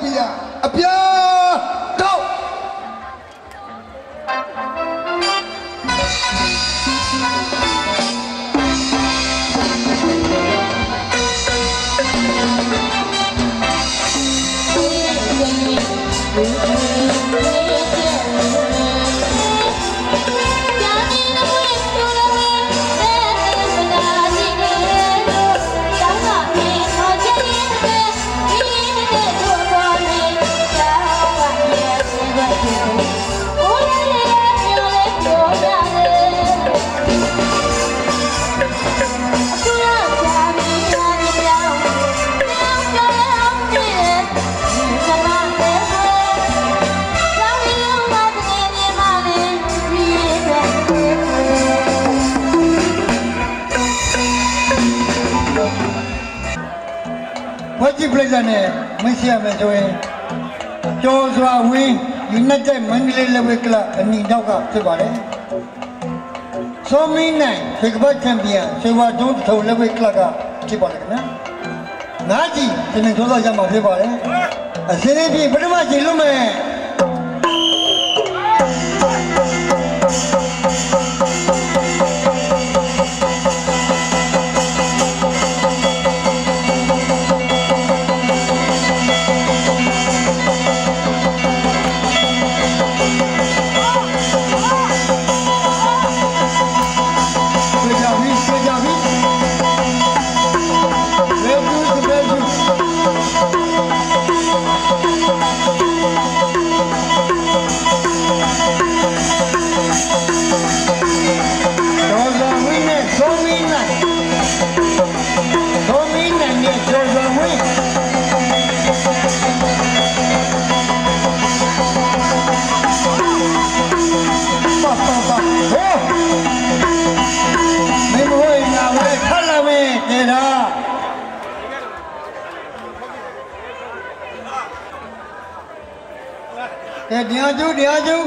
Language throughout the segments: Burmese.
Malaysia Malaysia, Joshua Wing, United Mandalay Wikla, and Nidaka, Tibare. So many nights, Sigba champion, Siva don't tell Leviklaga, Tibarana. Nazi, Senator Yama Tibare, a Senator, pretty much illuminate. Diaju.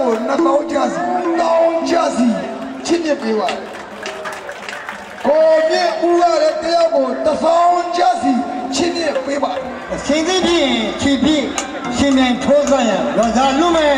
ကို2000ကျစီ1000ကျစီချစ်မြတ်ပေးပါတယ်ကိုမြင့်ဦးကလည်းတယောက်ကို1000ကျစီချစ်မြတ်ပေးပါတယ်ရှင်သိပြီချီပြီရှင်မြန်ထိုးစားရရောစားလူမဲ့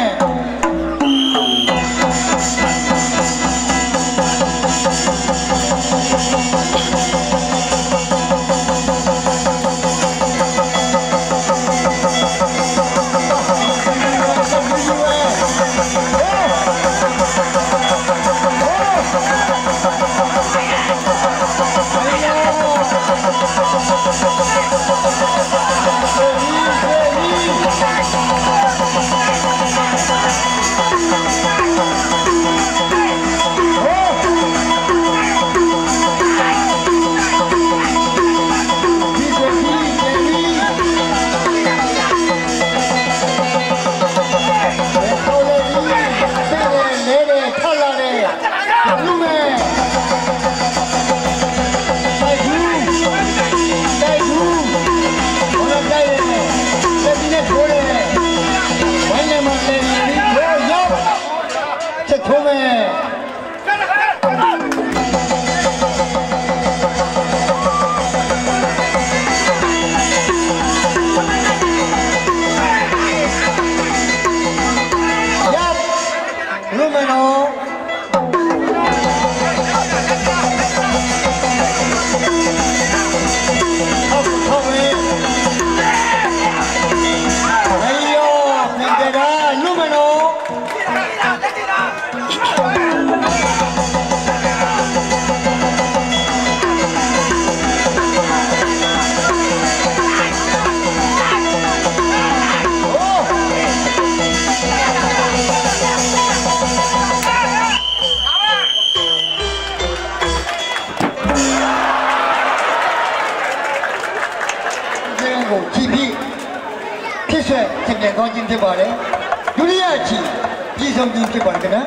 ကောင်းခြင်းဖြစ်ပါတယ်ဒုတိယချီပြည်ဆုံးခြင်းဖြစ်ပါတယ်ခင်ဗျာ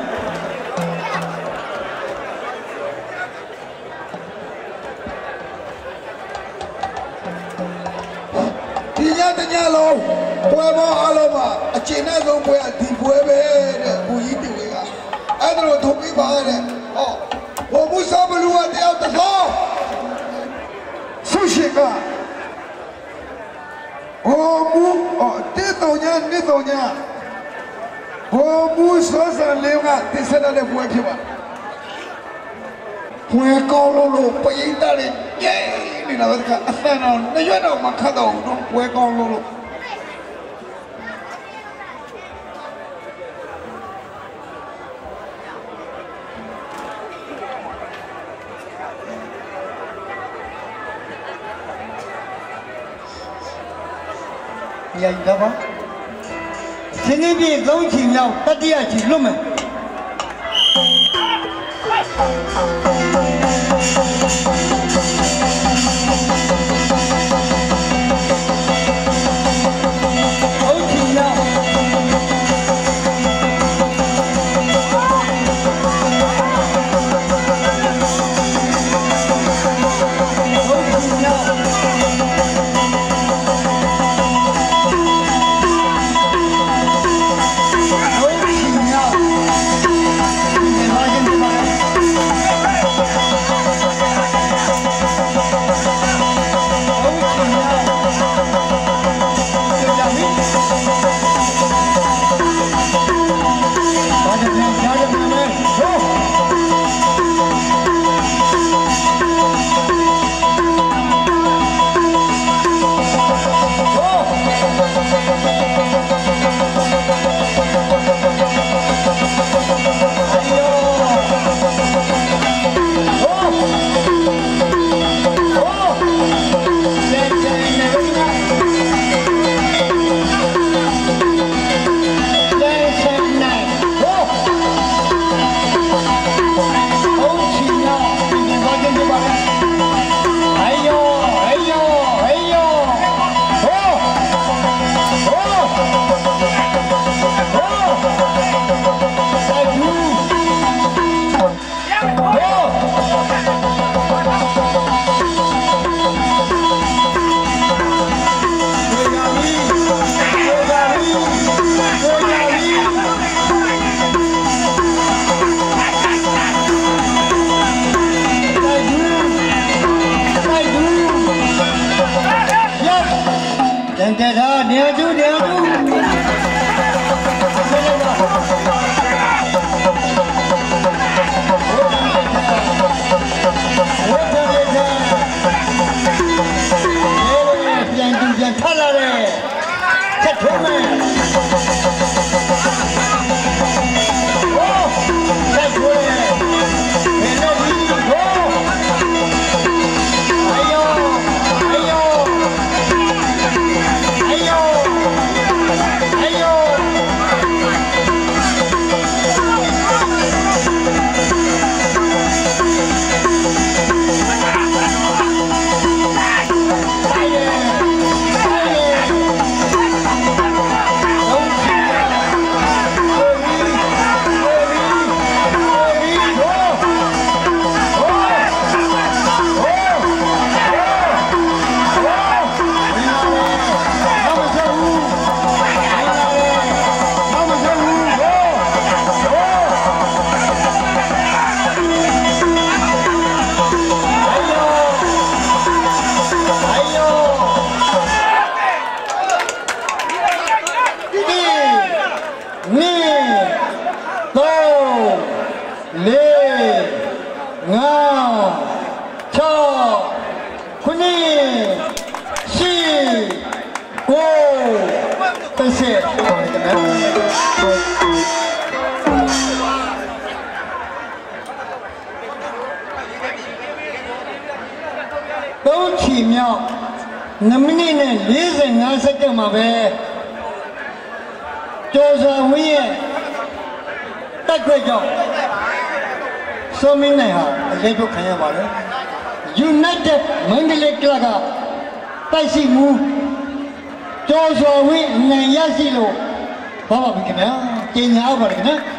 ဒီညတညလုံးပွဲပေါင်းအလုံးမှာအကျဉ်းနဲ့ဆုံးပွဲအဒီပွဲပဲတဲ့ဘူကြီးတူကအဲ့ဒါလို့ထုံးပြီးပါတဲ့ဟောဘုံမှုစားဘလူကတယောက်တစ်ခေါက်ဆုရှိကဘုံမှုတဲ့တော်ညာနှစ်တော်ညာဘုံမှုစောစံလေးကတစ္ဆတဲ့ပွဲဖြစ်ပါပွဲကောင်းလို့ပိဋကတွေကျင်းနေတာကအဆန်တော့နှစ်ရွက်တော့မခတ်တော့ဘူးတော့ပွဲကောင်းလို့ရည်ရပါဒီနေ့ပြည့်3ချီမြောက်တတိယချီလွတ်မယ် 3 4 5 6 9 10 9 10 3ချီမြောက်2မိနစ်နဲ့45စက္ကန့်မှာပဲကျော်စွာဝင်းရဲ့တက်ခွက်ကြောင့်စောမင်းနိုင်ဟာအလေးထုတ်ခံရပါတယ် United Mandalay Club ကတိုက်ရှိမှုကျော်စွာဝင်းနိုင်ရရှိလို့ဘာပါပြီခင်ဗျာကျင်ညာပါတယ်ခင်ဗျာ